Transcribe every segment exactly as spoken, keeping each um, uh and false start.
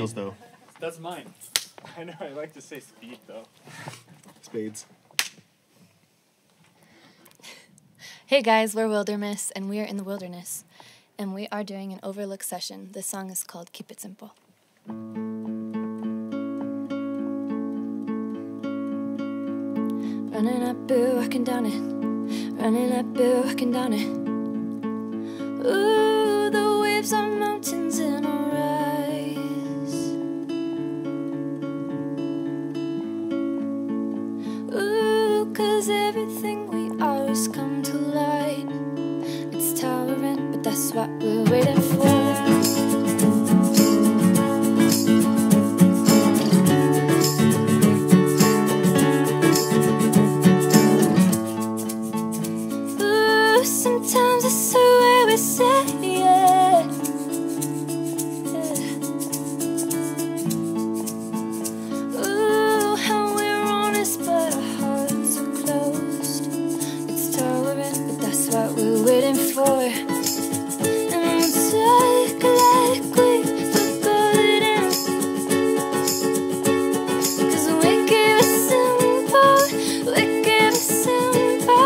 wheels, though. That's mine. I know, I like to say speed, though. Spades. Hey guys, we're Wildermiss, and we are in the wilderness. And we are doing an Overlook session. This song is called Keep It Simple. Running up, boo, walking down it. Running up, boo, walking down it. Ooh, the waves are mountains in a rise. Ooh, 'cause everything we are has come to light. It's towering, but that's what we're waiting for. Sometimes it's the way we say it. Yeah. Ooh, how we're honest, but our hearts are closed. It's towering, but that's what we're waiting for. And we'll talk like we forgotten, 'cause we keep it simple, we keep it simple.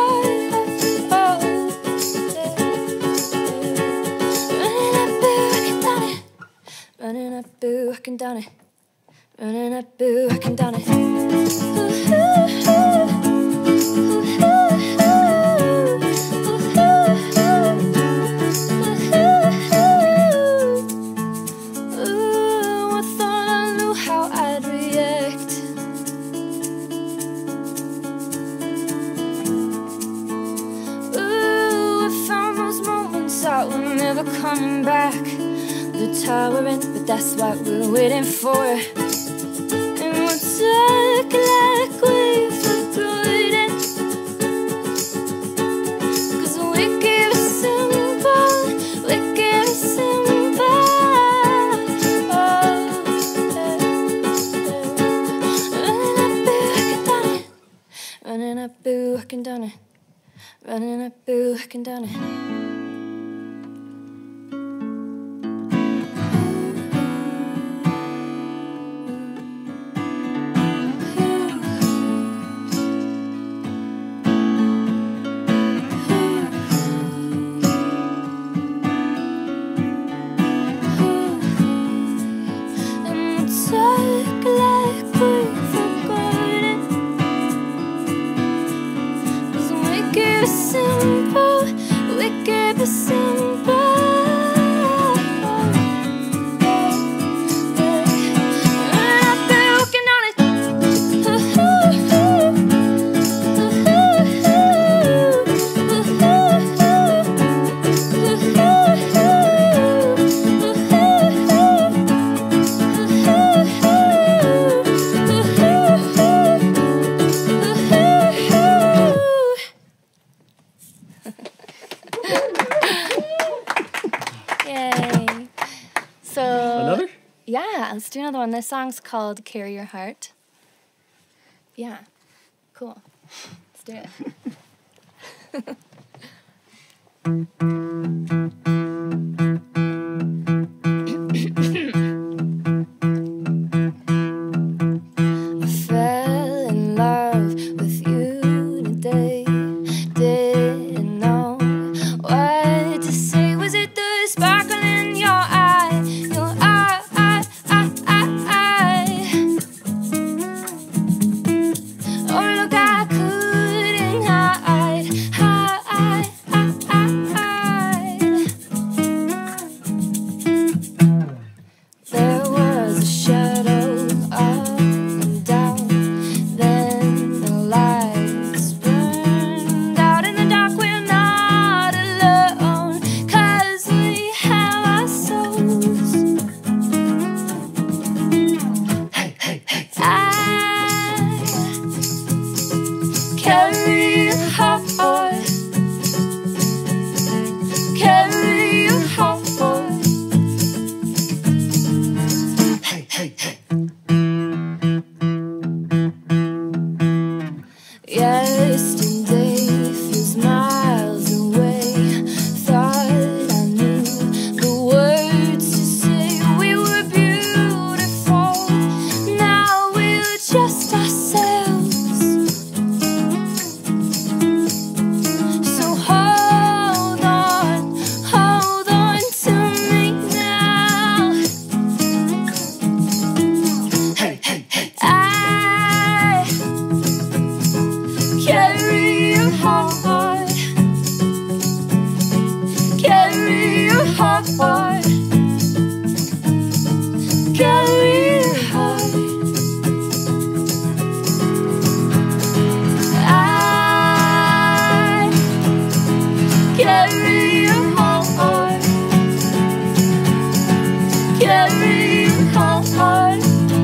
Running up, boo, walking down it. Running up, boo, walking down it. Ooh, ooh, ooh, ooh, ooh, ooh, I thought I knew how I'd react. Ooh, I found those moments that were never coming back. They're towering, but that's what we're waiting for. And we'll talk like we've forgotten, 'cause we keep it simple, we keep it simple. Oh, yeah, yeah. Running up, boo, walking down it. Running up, boo, walking down it. Running up, boo, walking down it. Simple, we keep it simple. Running up, boo, walking down it. Ooh, ooh, ooh, ooh, Yay. So, Another? Yeah, let's do another one. This song's called Carry Your Heart. Yeah, cool. Let's do it. I fell in love with you today. Didn't know what to say. Was it the sparkle in your eye? Your eye, eye, eye, eye, eye. Oh, look, I couldn't hide, hide, hide, hide, hide. carry your heart,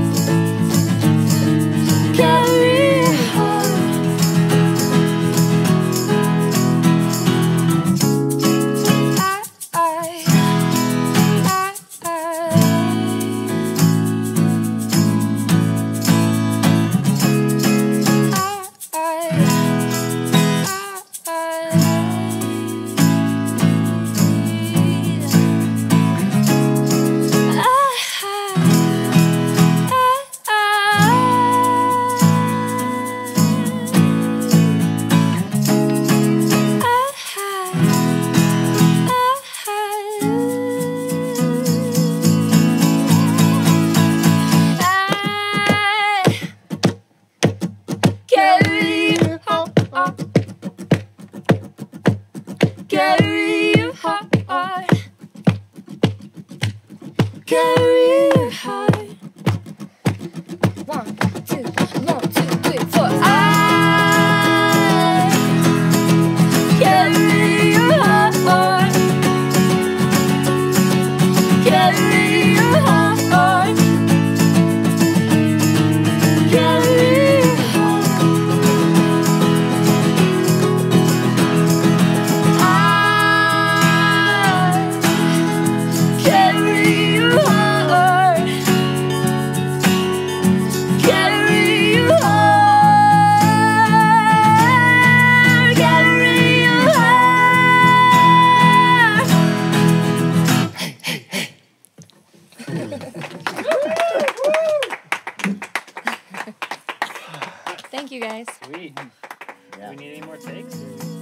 carry your heart. I, I, I, carry your heart, carry your heart, carry your heart. One, two, one, two, three, four. I carry your heart, carry your heart, carry. Thank you guys. Sweet. Yeah. Do we need any more takes? Or?